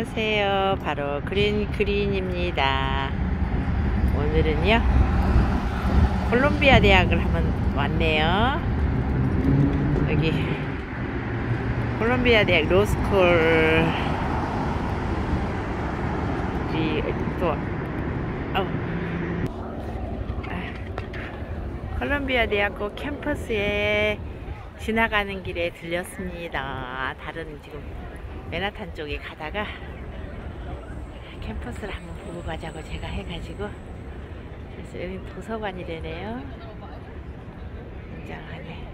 안녕하세요. 바로 그린입니다. 오늘은요 콜롬비아 대학을 한번 왔네요. 여기 콜롬비아 대학 로스쿨 콜롬비아 대학교 캠퍼스에 지나가는 길에 들렸습니다. 다른 지금 맨하탄 쪽에 가다가 캠퍼스를 한번 보고 가자고 제가 해가지고, 그래서 여기 도서관이 되네요. 굉장하네.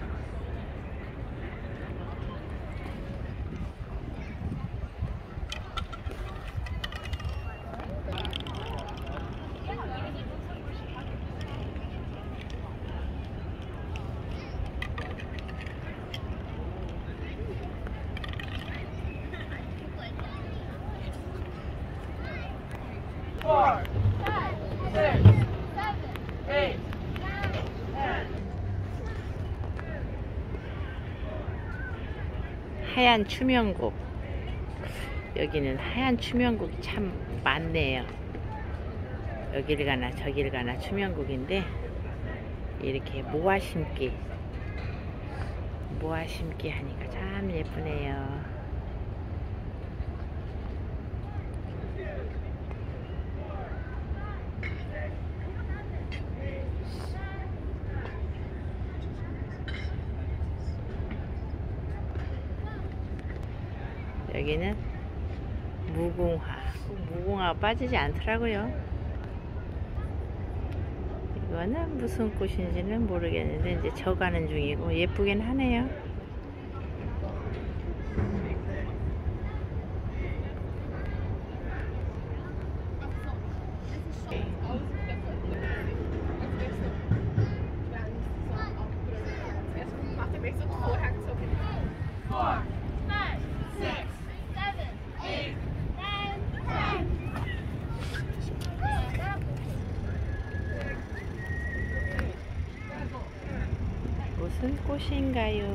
하얀 추명곡. 여기는 하얀 추명곡이 참 많네요. 여길 가나 저길 가나 추명곡인데, 이렇게 모아 심기 하니까 참 예쁘네요. 여기는 무궁화 빠지지 않더라고요. 이거는 무슨 꽃인지는 모르겠는데 이제 져가는 중이고 예쁘긴 하네요. 무슨 꽃인가요?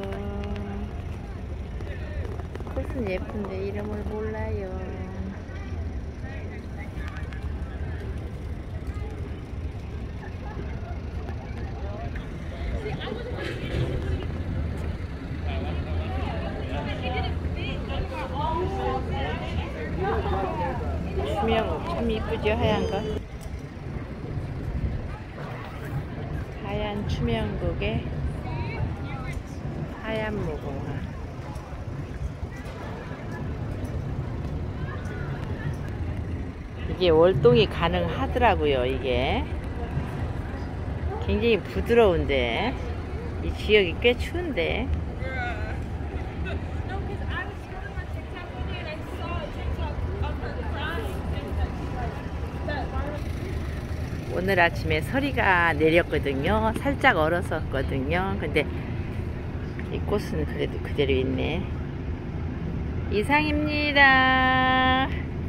꽃은 예쁜데 이름을 몰라요. 추명옥 참 이쁘죠? 하얀 거. 하얀 추명곡에 하얀 무궁화. 이게 월동이 가능하더라고요. 이게 굉장히 부드러운데 이 지역이 꽤 추운데. 오늘 아침에 서리가 내렸거든요. 살짝 얼었었거든요. 근데 이 꽃은 그래도 그대로 있네. 이상입니다.